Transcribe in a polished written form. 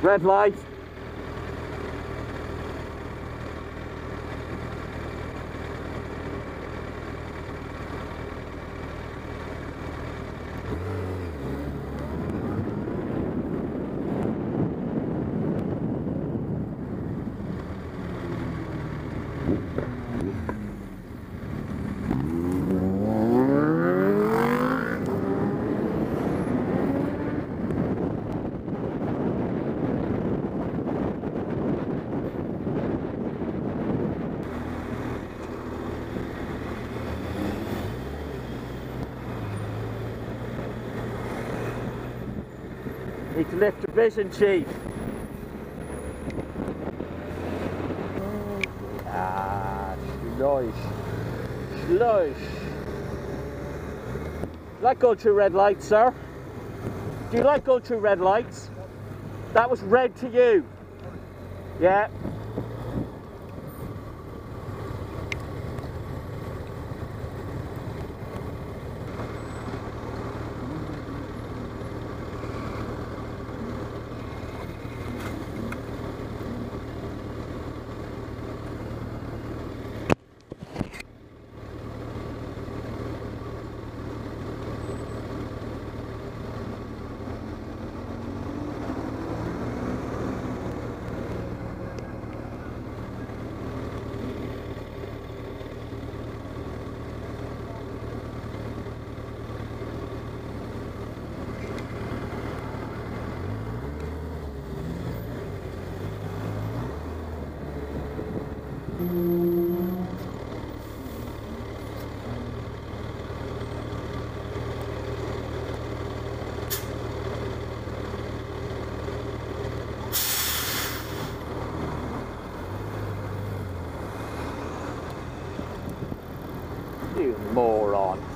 Red light. Need to lift the vision, Chief. Ah, schloish. Schloish. You like going through red lights, sir? Do you like going through red lights? That was red to you. Yeah. You moron.